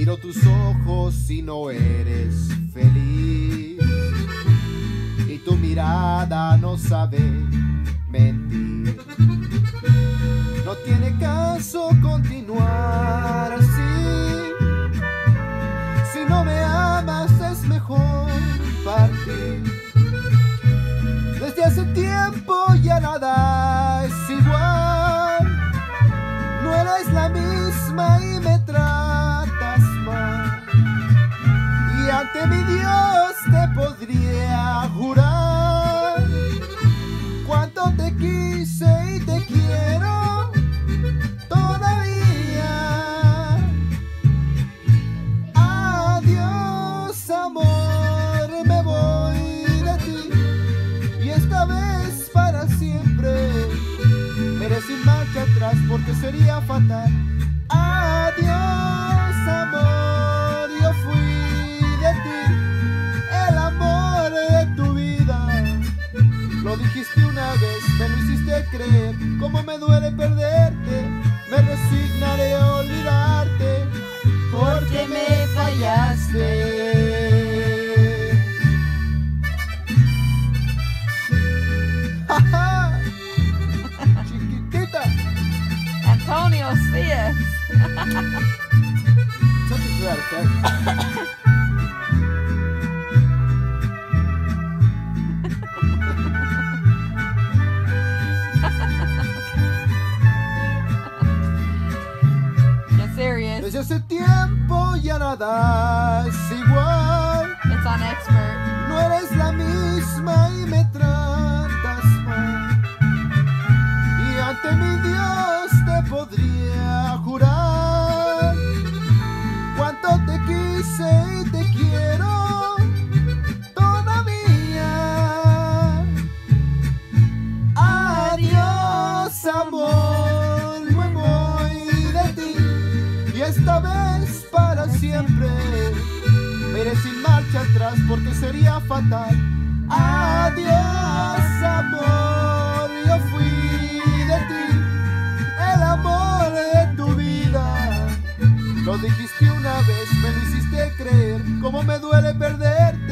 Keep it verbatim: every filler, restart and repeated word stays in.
Miro tus ojos y no eres feliz, y tu mirada no sabe mentir. No tiene caso continuar así. Si no me amas es mejor partir. Desde hace tiempo ya nada es igual. No eres la misma y me tratas mal. Y ante mi Dios te podría jurar cuánto te quise y te quiero todavía. Adiós, amor, me voy de ti, y esta vez para siempre. Me iré sin marcha atrás porque sería fatal. Adiós, amor, yo fui de ti, el amor de tu vida. Lo dijiste una vez, me lo hiciste creer. Cómo me duele perderte, me resignaré a olvidarte, porque me fallaste. Chiquitita. Antonio, see us. Something to that effect. Desde hace tiempo ya nada es igual. It's on expert. No eres la misma y me tratas mal. Y ante mi Dios te podría jurar cuánto te quise y te quiero todavía. Adiós, amor, me voy de ti, y esta vez para siempre. Me iré sin marcha atrás porque sería fatal. Adiós, amor, yo fui de ti, el amor de tu vida. Lo dijiste una vez, me lo hiciste creer. Cómo me duele perderte,